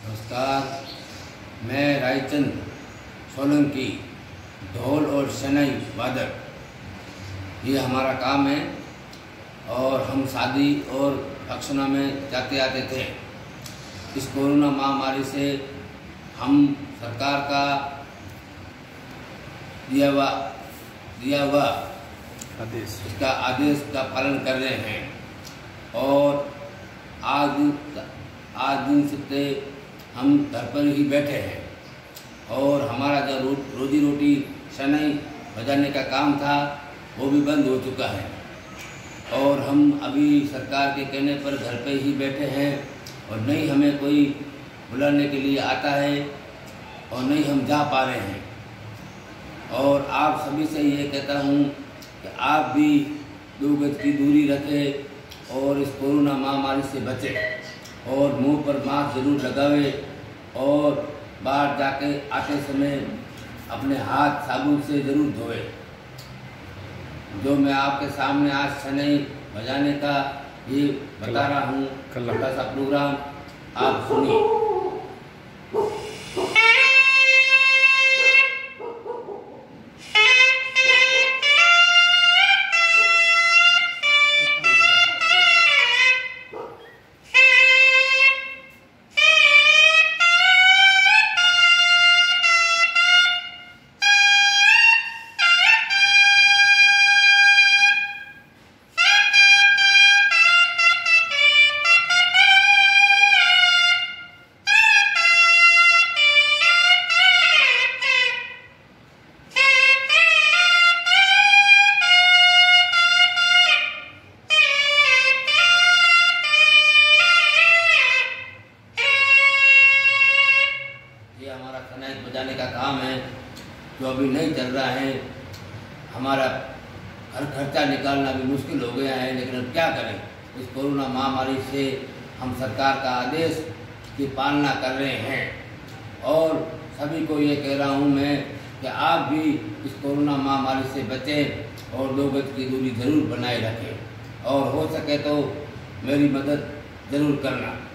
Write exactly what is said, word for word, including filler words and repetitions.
नमस्कार, मैं रायचंद सोलंकी, ढोल और शहनाई वादक, ये हमारा काम है। और हम शादी और फंक्शनों में जाते आते थे। इस कोरोना महामारी से हम सरकार का दिया हुआ दिया हुआ आदेश इसका आदेश का पालन कर रहे हैं। और आज दिन आज दिन से हम घर पर ही बैठे हैं और हमारा जो रो, रोजी रोटी शहनाई बजाने का काम था वो भी बंद हो चुका है। और हम अभी सरकार के कहने पर घर पे ही बैठे हैं और नहीं हमें कोई बुलाने के लिए आता है और नहीं हम जा पा रहे हैं। और आप सभी से ये कहता हूँ कि आप भी दो गज की दूरी रखें और इस कोरोना महामारी से बचें और मुंह पर मास्क जरूर लगावे और बाहर जाके आते समय अपने हाथ साबुन से जरूर धोए। जो मैं आपके सामने आज शहनाई बजाने का ये बता रहा हूँ, छोटा सा प्रोग्राम आप सुनिए। हमारा शहनाई बजाने का काम है जो अभी नहीं चल रहा है। हमारा घर खर्चा निकालना भी मुश्किल हो गया है, लेकिन अब क्या करें। इस कोरोना महामारी से हम सरकार का आदेश की पालना कर रहे हैं और सभी को ये कह रहा हूँ मैं कि आप भी इस कोरोना महामारी से बचें और दो गज की दूरी जरूर बनाए रखें और हो सके तो मेरी मदद जरूर करना।